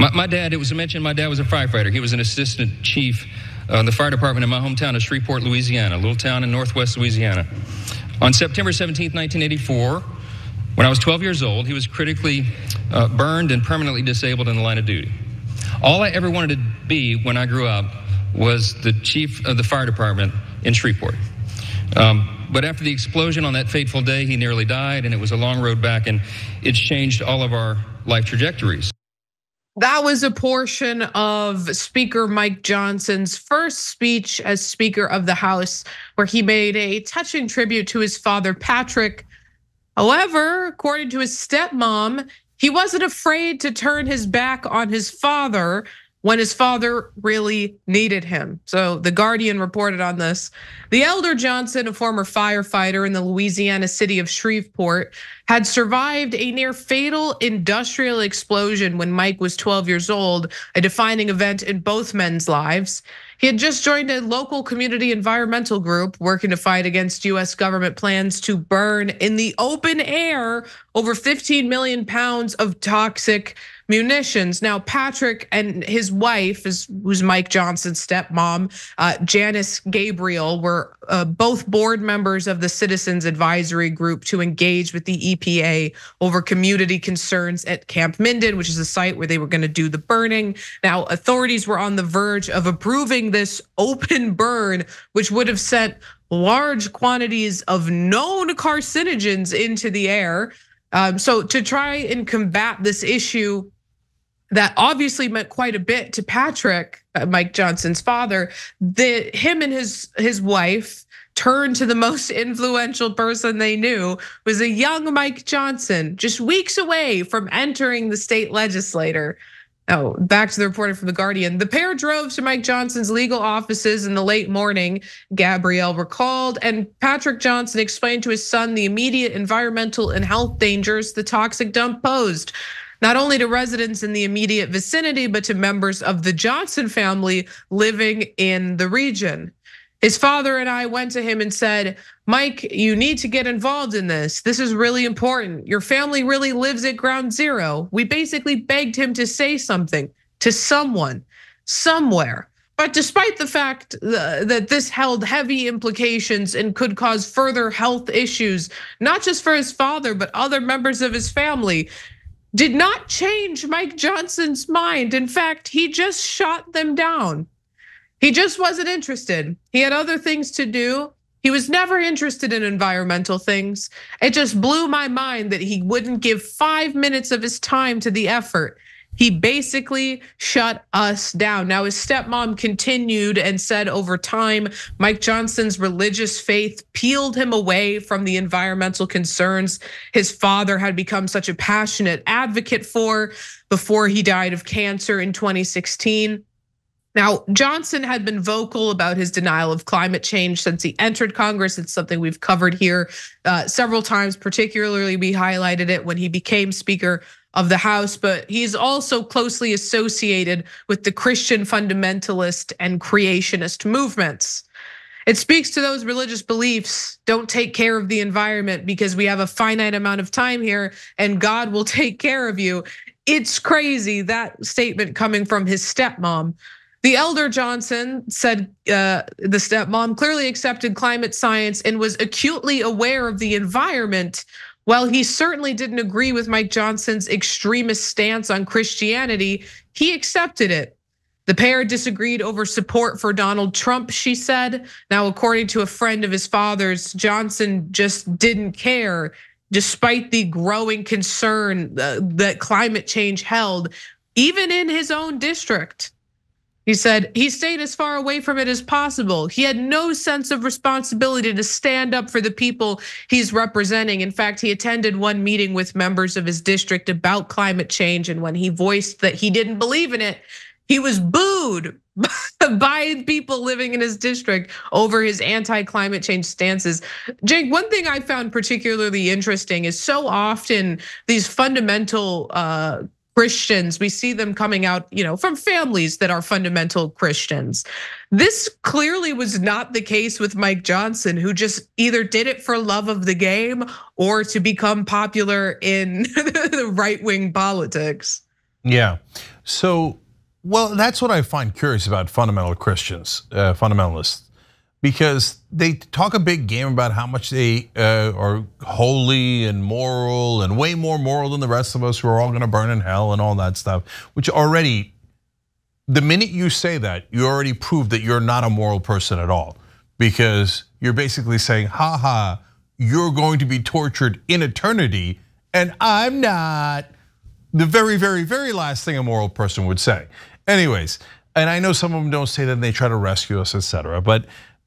My dad, it was mentioned, my dad was a firefighter. He was an assistant chief in the fire department in my hometown of Shreveport, Louisiana, a little town in northwest Louisiana. On September 17th, 1984, when I was 12 years old, he was critically burned and permanently disabled in the line of duty. All I ever wanted to be when I grew up was the chief of the fire department in Shreveport. But after the explosion on that fateful day, he nearly died, and it was a long road back, and it's changed all of our life trajectories. That was a portion of Speaker Mike Johnson's first speech as Speaker of the House, where he made a touching tribute to his father, Patrick. However, according to his stepmom, he wasn't afraid to turn his back on his father when his father really needed him. So The Guardian reported on this. The elder Johnson, a former firefighter in the Louisiana city of Shreveport, had survived a near fatal industrial explosion when Mike was 12 years old, a defining event in both men's lives. He had just joined a local community environmental group working to fight against US government plans to burn in the open air over 15 million pounds of toxic munitions. Now, Patrick and his wife, who's Mike Johnson's stepmom, Janice Gabriel, were both board members of the Citizens Advisory Group to engage with the EPA over community concerns at Camp Minden, which is the site where they were going to do the burning. Now, authorities were on the verge of approving this open burn, which would have sent large quantities of known carcinogens into the air. So to try and combat this issue that obviously meant quite a bit to Patrick, Mike Johnson's father, him and his wife turned to the most influential person they knew, was a young Mike Johnson, just weeks away from entering the state legislature. Now, back to the reporter from The Guardian. The pair drove to Mike Johnson's legal offices in the late morning, Gabrielle recalled, and Patrick Johnson explained to his son the immediate environmental and health dangers the toxic dump posed, not only to residents in the immediate vicinity, but to members of the Johnson family living in the region. His father and I went to him and said, Mike, you need to get involved in this. This is really important. Your family really lives at ground zero. We basically begged him to say something to someone, somewhere. But despite the fact that this held heavy implications and could cause further health issues, not just for his father, but other members of his family, did not change Mike Johnson's mind. In fact, he just shot them down. He just wasn't interested. He had other things to do. He was never interested in environmental things. It just blew my mind that he wouldn't give 5 minutes of his time to the effort. He basically shut us down. Now, his stepmom continued and said over time, Mike Johnson's religious faith peeled him away from the environmental concerns his father had become such a passionate advocate for before he died of cancer in 2016. Now, Johnson had been vocal about his denial of climate change since he entered Congress. It's something we've covered here several times, particularly we highlighted it when he became Speaker of the House, but he's also closely associated with the Christian fundamentalist and creationist movements. It speaks to those religious beliefs. Don't take care of the environment because we have a finite amount of time here and God will take care of you. It's crazy, that statement coming from his stepmom. The elder Johnson said the stepmom clearly accepted climate science and was acutely aware of the environment. While he certainly didn't agree with Mike Johnson's extremist stance on Christianity, he accepted it. The pair disagreed over support for Donald Trump, she said. Now, according to a friend of his father's, Johnson just didn't care, despite the growing concern that climate change held, even in his own district. He said he stayed as far away from it as possible. He had no sense of responsibility to stand up for the people he's representing. In fact, he attended one meeting with members of his district about climate change, and when he voiced that he didn't believe in it, he was booed by people living in his district over his anti-climate change stances. Jake, one thing I found particularly interesting is so often these fundamental Christians, we see them coming out, from families that are fundamental Christians. This clearly was not the case with Mike Johnson, who just either did it for love of the game or to become popular in the right-wing politics. Yeah, So, well, that's what I find curious about fundamental Christians, fundamentalists, because they talk a big game about how much they are holy and moral and way more moral than the rest of us who are all gonna burn in hell and all that stuff, which already, the minute you say that, you already prove that you're not a moral person at all, because you're basically saying, ha ha, you're going to be tortured in eternity and I'm not. The very, very, very last thing a moral person would say. Anyways, and I know some of them don't say that and they try to rescue us, etc. But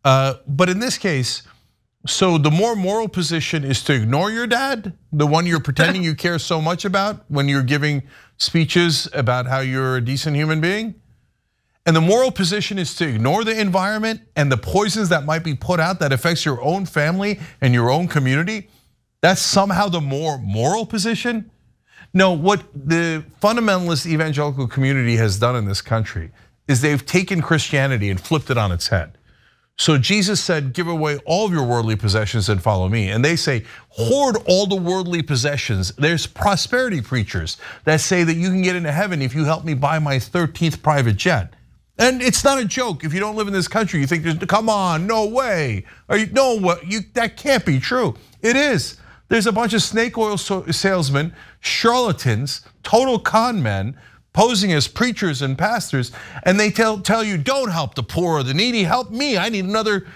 in this case, so the more moral position is to ignore your dad, the one you're pretending you care so much about when you're giving speeches about how you're a decent human being. And the moral position is to ignore the environment and the poisons that might be put out that affects your own family and your own community. That's somehow the more moral position. No, what the fundamentalist evangelical community has done in this country is they've taken Christianity and flipped it on its head. So Jesus said, give away all of your worldly possessions and follow me. And they say, hoard all the worldly possessions. There's prosperity preachers that say that you can get into heaven if you help me buy my 13th private jet. And it's not a joke. If you don't live in this country, you think, come on, no way. That can't be true. It is. There's a bunch of snake oil salesmen, charlatans, total con men, posing as preachers and pastors, and they tell you, don't help the poor or the needy, help me. I need another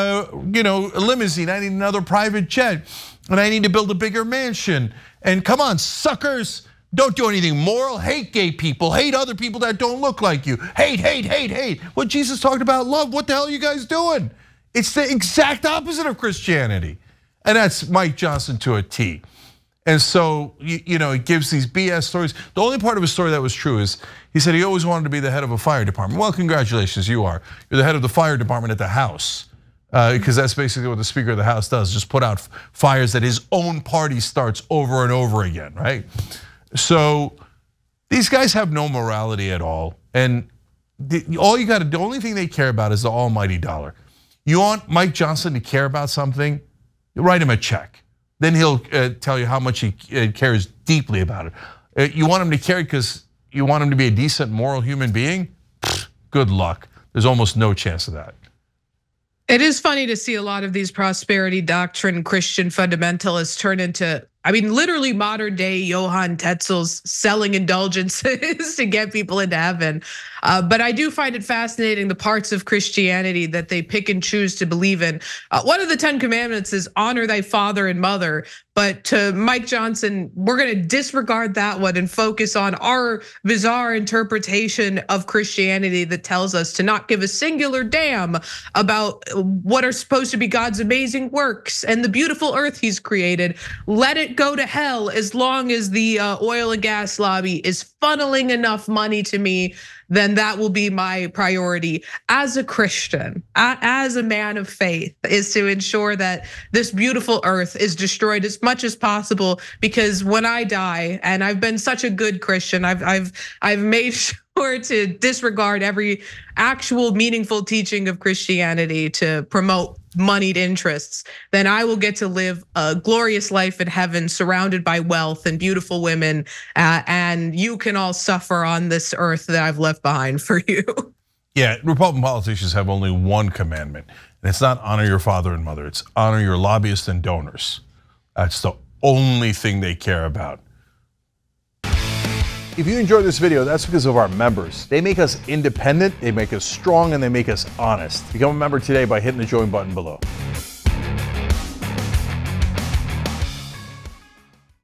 limousine, I need another private jet, and I need to build a bigger mansion. And come on, suckers, don't do anything moral, hate gay people, hate other people that don't look like you, hate, hate, hate, hate. What Jesus talked about love, what the hell are you guys doing? It's the exact opposite of Christianity. And that's Mike Johnson to a T. And so, he gives these BS stories. The only part of his story that was true is he said he always wanted to be the head of a fire department. Well, congratulations, you are. You're the head of the fire department at the House, because that's basically what the Speaker of the House does, just put out fires that his own party starts over and over again, right? So these guys have no morality at all. And the only thing they care about is the almighty dollar. You want Mike Johnson to care about something? You write him a check. Then he'll tell you how much he cares deeply about it. You want him to care because you want him to be a decent, moral human being? Good luck. There's almost no chance of that. It is funny to see a lot of these prosperity doctrine Christian fundamentalists turn into, literally modern day Johann Tetzel's selling indulgences to get people into heaven. But I do find it fascinating the parts of Christianity that they pick and choose to believe in. One of the 10 commandments is honor thy father and mother. But to Mike Johnson, we're gonna disregard that one and focus on our bizarre interpretation of Christianity that tells us to not give a singular damn about what are supposed to be God's amazing works and the beautiful earth he's created. Let it go to hell as long as the oil and gas lobby is funneling enough money to me, then that will be my priority as a Christian, as a man of faith, is to ensure that this beautiful earth is destroyed as much as possible. Because when I die, and I've been such a good Christian, I've made sure to disregard every actual meaningful teaching of Christianity to promote moneyed interests, then I will get to live a glorious life in heaven surrounded by wealth and beautiful women. And you can all suffer on this earth that I've left behind for you. Yeah, Republican politicians have only one commandment, and it's not honor your father and mother, it's honor your lobbyists and donors. That's the only thing they care about. If you enjoyed this video, that's because of our members. They make us independent, they make us strong, and they make us honest. Become a member today by hitting the join button below.